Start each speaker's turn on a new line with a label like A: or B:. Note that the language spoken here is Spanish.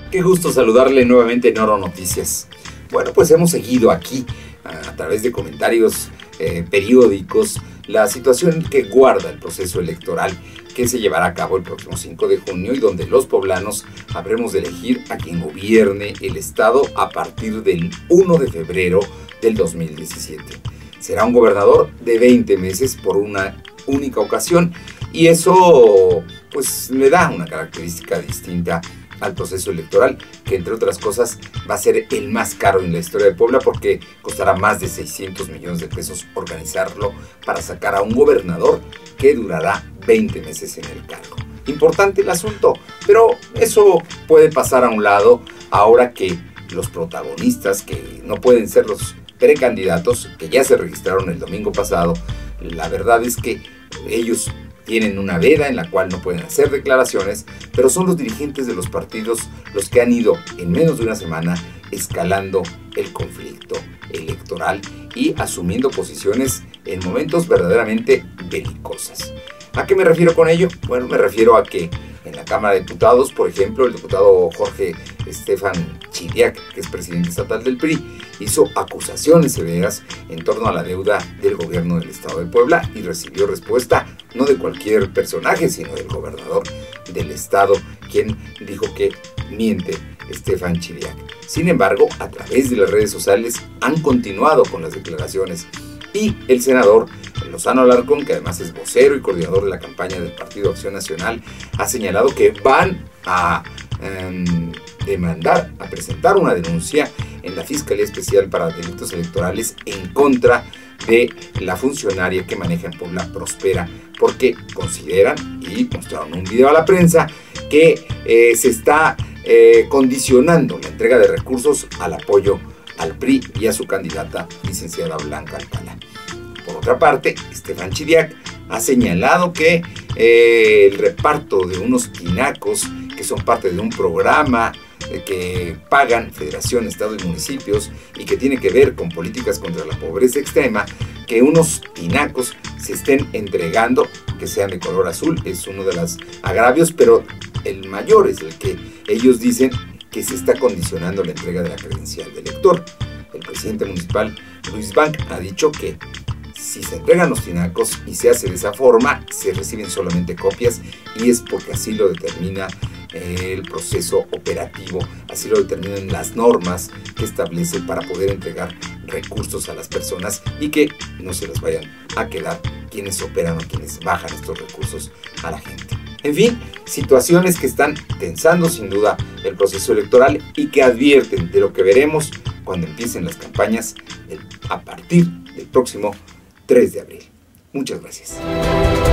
A: Qué gusto saludarle nuevamente en Oro Noticias. Bueno, pues hemos seguido aquí, a través de comentarios periódicos, la situación que guarda el proceso electoral que se llevará a cabo el próximo 5 de junio y donde los poblanos habremos de elegir a quien gobierne el estado a partir del 1 de febrero del 2017. Será un gobernador de 20 meses por una única ocasión y eso pues le da una característica distinta al proceso electoral, que entre otras cosas va a ser el más caro en la historia de Puebla porque costará más de 600 millones de pesos organizarlo para sacar a un gobernador que durará 20 meses en el cargo. Importante el asunto, pero eso puede pasar a un lado ahora que los protagonistas, que no pueden ser los precandidatos, que ya se registraron el domingo pasado, la verdad es que ellos tienen una veda en la cual no pueden hacer declaraciones, pero son los dirigentes de los partidos los que han ido en menos de una semana escalando el conflicto electoral y asumiendo posiciones en momentos verdaderamente belicosas. ¿A qué me refiero con ello? Bueno, me refiero a que en la Cámara de Diputados, por ejemplo, el diputado Jorge Estefan Chidiac, que es presidente estatal del PRI, hizo acusaciones severas en torno a la deuda del gobierno del estado de Puebla y recibió respuesta no de cualquier personaje, sino del gobernador del estado, quien dijo que miente Estefan Chidiac. Sin embargo, a través de las redes sociales han continuado con las declaraciones y el senador Lozano Alarcón, que además es vocero y coordinador de la campaña del Partido Acción Nacional, ha señalado que van a demandar, a presentar una denuncia en la Fiscalía Especial para Delitos Electorales en contra de la funcionaria que maneja en Puebla Prospera, porque consideran, y mostraron un video a la prensa, que se está condicionando la entrega de recursos al apoyo al PRI y a su candidata, licenciada Blanca Alcalá. Por otra parte, Estefan Chidiac ha señalado que el reparto de unos tinacos que son parte de un programa que pagan Federación, Estado y municipios y que tiene que ver con políticas contra la pobreza extrema, que unos tinacos se estén entregando, que sean de color azul, es uno de los agravios, pero el mayor es el que ellos dicen que se está condicionando la entrega de la credencial de elector. El presidente municipal, Luis Bank, ha dicho que si se entregan los tinacos y se hace de esa forma, se reciben solamente copias y es porque así lo determina el proceso operativo, así lo determinan las normas que establece para poder entregar recursos a las personas y que no se les vayan a quedar quienes operan o quienes bajan estos recursos a la gente. En fin, situaciones que están tensando sin duda el proceso electoral y que advierten de lo que veremos cuando empiecen las campañas a partir del próximo 3 de abril. Muchas gracias.